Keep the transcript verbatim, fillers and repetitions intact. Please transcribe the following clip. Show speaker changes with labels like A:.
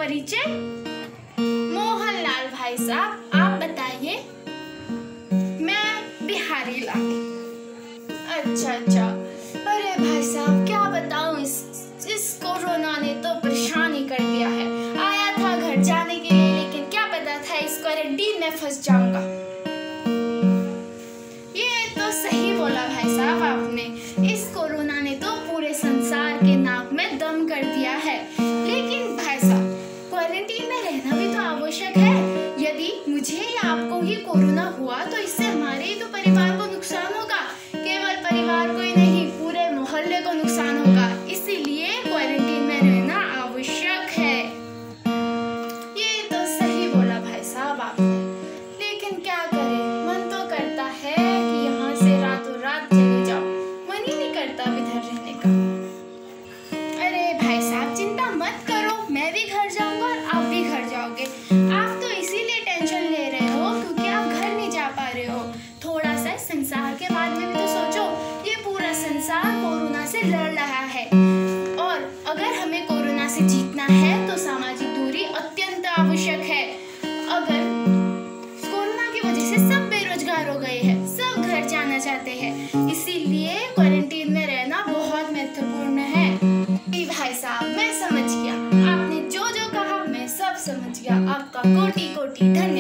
A: परिचय? मोहनलाल भाई साहब, आप बताइए। मैं बिहारी लाल। अच्छा अच्छा। अरे भाई साहब क्या बताऊं, इस इस कोरोना ने तो परेशान ही कर दिया है। आया था घर जाने के लिए, लेकिन क्या पता था इस क्वारंटीन में फंस जाऊंगा। ये तो सही बोला भाई साहब आपने। इस कोरोना ने तो पूरे संसार के नाक में दम कर दिया है। लेकिन भाई साहब, क्वारंटीन में रहना भी तो आवश्यक है। यदि मुझे या आपको ही कोरोना हुआ तो इससे हमारे ही तो परिवार को नुकसान होगा। केवल परिवार को ही नहीं, पूरे मोहल्ले को नुकसान होगा। इसीलिए क्वारंटीन में रहना आवश्यक है। ये तो सही बोला भाई साहब आपने। लेकिन क्या करें, मन तो करता है कि यहाँ से रातों रात चले जाओ। मन ही नहीं करता इधर रहने का। अरे भाई साहब चिंता मत करो, मैं भी घर जाऊंगा और आप भी घर जाओगे। आप तो इसीलिए टेंशन ले रहे हो क्योंकि आप घर नहीं जा पा रहे हो। थोड़ा सा संसार के बारे में भी तो सोचो। ये पूरा संसार कोरोना से लड़ रहा है और अगर हमें कोरोना से जीतना है तो सामाजिक दूरी अत्यंत आवश्यक है। अगर कोरोना की वजह से सब बेरोजगार हो गए हैं, सब घर जाना चाहते हैं, इसीलिए क्वारंटीन में रहना बहुत महत्वपूर्ण है। भाई साहब मैं समझ गया, आपने जो जो कहा मैं सब समझ गया। आपका कोटि कोटि धन्यवाद।